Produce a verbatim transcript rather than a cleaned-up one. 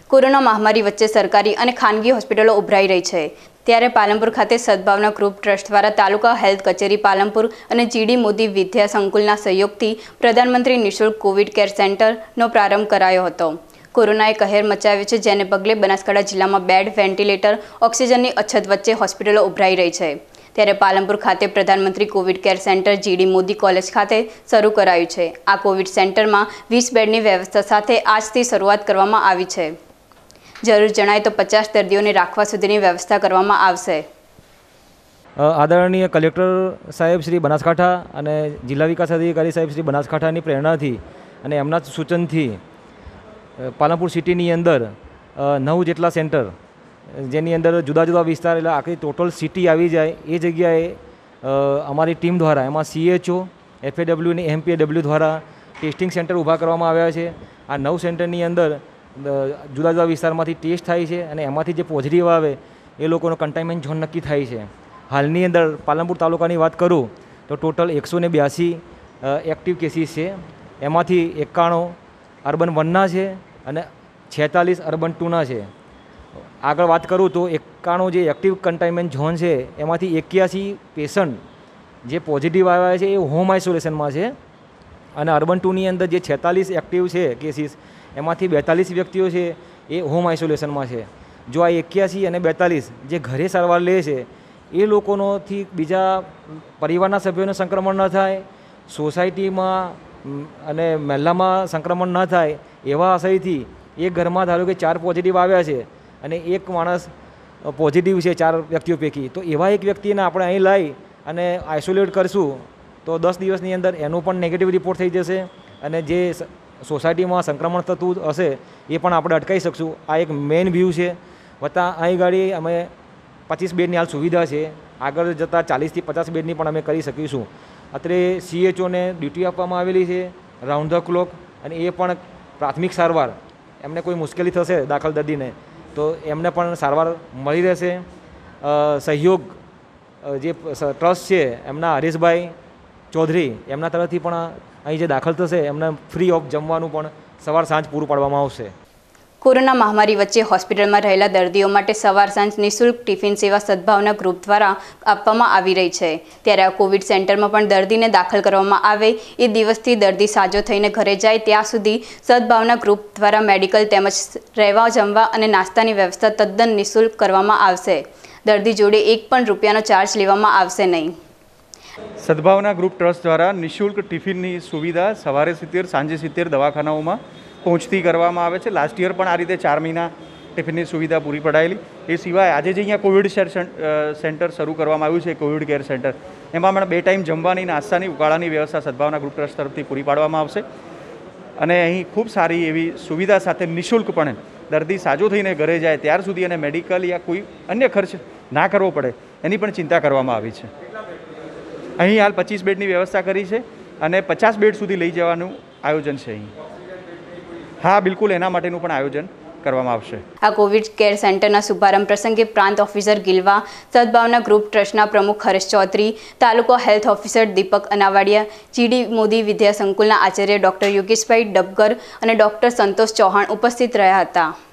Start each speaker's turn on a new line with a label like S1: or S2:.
S1: Corona મહામારી વચ્ચે સરકારી અને ખાનગી હોસ્પિટલો ઉભરાઈ રહી છે ત્યારે પાલનપુર ખાતે સદભાવના ગ્રુપ ટ્રસ્ટ દ્વારા તાલુકા હેલ્થ કચેરી પાલનપુર અને જીડી મોદી વિદ્યા સંકુલના સહયોગથી પ્રધાનમંત્રી નિઃશુલ્ક કોવિડ કેર સેન્ટરનો પ્રારંભ કરાયો હતો। કોરોનાએ કહેર મચાવ્યો છે, જેને પગલે બનાસકાંઠા જિલ્લામાં બેડ, વેન્ટિલેટર, ઓક્સિજનની અછત વચ્ચે હોસ્પિટલો ઉભરાઈ રહી છે ત્યારે પાલનપુર ખાતે પ્રધાનમંત્રી covid care centre G D Modi college ખાતે શરૂ કરાયું છે। આ કોવિડ સેન્ટરમાં વીસ બેડની વ્યવસ્થા સાથે આજથી શરૂઆત કરવામાં આવી છે। જરૂર જણાય તો પચાસ દર્દીઓને રાખવા સુધીની વ્યવસ્થા કરવામાં આવશે।
S2: આદરણીય કલેક્ટર સાહેબ શ્રી બનાસકાંઠા અને જિલ્લા વિકાસ અધિકારી સાહેબ શ્રી બનાસકાંઠાની પ્રેરણાથી અને એમના સૂચનથી પાલનપુર સિટીની અંદર નવ જેટલા સેન્ટર, જેની અંદર જુદા જુદા વિસ્તાર એટલે આખી ટોટલ સિટી આવી જાય એ જગ્યાએ અમારી ટીમ દ્વારા એમાં સીએચઓ, એફએડબલ્યુ અને એમપીએડબલ્યુ દ્વારા ટેસ્ટિંગ સેન્ટર ઊભા કરવામાં આવ્યા છે। આ નવ સેન્ટરની અંદર જુદા જુદા વિસ્તારમાંથી ટેસ્ટ થાય છે અને એમાંથી જે પોઝિટિવ આવે એ લોકોનો કન્ટેનમેન્ટ ઝોન નક્કી થાય છે। હાલની અંદર પાલનપુર તાલુકાની વાત કરું તો ટોટલ એકસો ને બ્યાસી એક્ટિવ કેસીસ છે, એમાંથી એકાણું અર્બન વનના છે અને છેતાલીસ અર્બન ટુના છે। આગળ વાત કરું તો એકાણું જે એક્ટિવ કન્ટેનમેન્ટ ઝોન છે એમાંથી એક્યાસી પેશન્ટ જે પોઝિટિવ આવ્યા છે એ હોમ આઇસોલેશનમાં છે અને અર્બન ટુની અંદર જે છેતાલીસ એક્ટિવ છે કેસીસ એમાંથી બેતાલીસ વ્યક્તિઓ છે એ હોમ આઇસોલેશનમાં છે। જો આ એક્યાસી અને બેતાલીસ જે ઘરે સારવાર લે છે એ લોકોનોથી બીજા પરિવારના સભ્યોને સંક્રમણ ન થાય, સોસાયટીમાં અને મહેલામાં સંક્રમણ ન થાય એવા આશયથી એક ઘરમાં ધારો કે ચાર પોઝિટિવ આવ્યા છે અને એક માણસ પોઝિટિવ છે ચાર વ્યક્તિઓ પૈકી, તો એવા એક વ્યક્તિને આપણે અહીં લાવી અને આઇસોલેટ કરશું તો દસ દિવસની અંદર એનો પણ નેગેટિવ રિપોર્ટ થઈ જશે અને જે સોસાયટીમાં સંક્રમણ થતું હશે એ પણ આપણે અટકાવી શકશું। આ એક મેઇન વ્યૂ છે। વત્તા અહીં ગાડી અમે પચીસ બેડની હાલ સુવિધા છે, આગળ જતાં ચાલીસથી પચાસ બેડની પણ અમે કરી શકીશું। અત્રે સીએચઓને ડ્યુટી આપવામાં આવેલી છે રાઉન્ડ ધ ક્લોક, અને એ પણ પ્રાથમિક સારવાર, એમને કોઈ મુશ્કેલી થશે દાખલ દર્દીને તો એમને પણ સારવાર મળી રહેશે। સહયોગ જે ટ્રસ્ટ છે એમના હરીશભાઈ ચૌધરી એમના તરફથી પણ અહીં જે દાખલ થશે એમને ફ્રી ઓફ જમવાનું પણ સવાર સાંજ પૂરું પાડવામાં આવશે।
S1: કોરોના મહામારી વચ્ચે હોસ્પિટલમાં રહેલા દર્દીઓ માટે સવાર સાંજ નિઃશુલ્ક ટિફિન સેવા સદભાવના ગ્રુપ દ્વારા આપવામાં આવી રહી છે ત્યારે આ કોવિડ સેન્ટરમાં પણ દર્દીને દાખલ કરવામાં આવે એ દિવસથી દર્દી સાજો થઈને ઘરે જાય ત્યાં સુધી સદભાવના ગ્રુપ દ્વારા મેડિકલ તેમજ રહેવા, જમવા અને નાસ્તાની વ્યવસ્થા તદ્દન નિઃશુલ્ક કરવામાં આવશે। દર્દી જોડે એક પણ રૂપિયાનો ચાર્જ લેવામાં આવશે નહીં।
S3: સદભાવના ગ્રુપ ટ્રસ્ટ દ્વારા નિઃશુલ્ક ટિફિનની સુવિધા સવારે સિત્તેર, સાંજે સિત્તેર દવાખાનાઓમાં પહોંચતી કરવામાં આવે છે। લાસ્ટ યર પણ આ રીતે ચાર મહિના ટિફિનની સુવિધા પૂરી પડાયેલી। એ સિવાય આજે જે અહીંયા કોવિડ સેન્ટર શરૂ કરવામાં આવ્યું છે, કોવિડ કેર સેન્ટર, એમાં પણ બે ટાઈમ જમવાની, નાસ્તાની, ઉકાળાની વ્યવસ્થા સદભાવના ગ્રુપ ટ્રસ્ટ તરફથી પૂરી પાડવામાં આવશે અને અહીં ખૂબ સારી એવી સુવિધા સાથે નિઃશુલ્કપણે દર્દી સાજો થઈને ઘરે જાય ત્યાર સુધી અને મેડિકલ યા કોઈ અન્ય ખર્ચ ના કરવો પડે એની પણ ચિંતા કરવામાં આવી છે। અહીં હાલ પચીસ બેડની વ્યવસ્થા કરી છે અને પચાસ બેડ સુધી લઈ જવાનું આયોજન છે અહીં। હા, બિલકુલ એના માટેનું પણ આયોજન કરવામાં આવશે।
S1: આ કોવિડ કેર સેન્ટરના શુભારંભ પ્રસંગે પ્રાંત ઓફિસર ગિલવા, સદભાવના ગ્રુપ ટ્રસ્ટના પ્રમુખ Haresh Chaudhary, taluka health officer Deepak Anavadiya, G D Modi વિદ્યા સંકુલના આચાર્ય ડૉક્ટર યોગેશભાઈ ડબગર અને ડૉક્ટર સંતોષ ચૌહાણ ઉપસ્થિત રહ્યા હતા।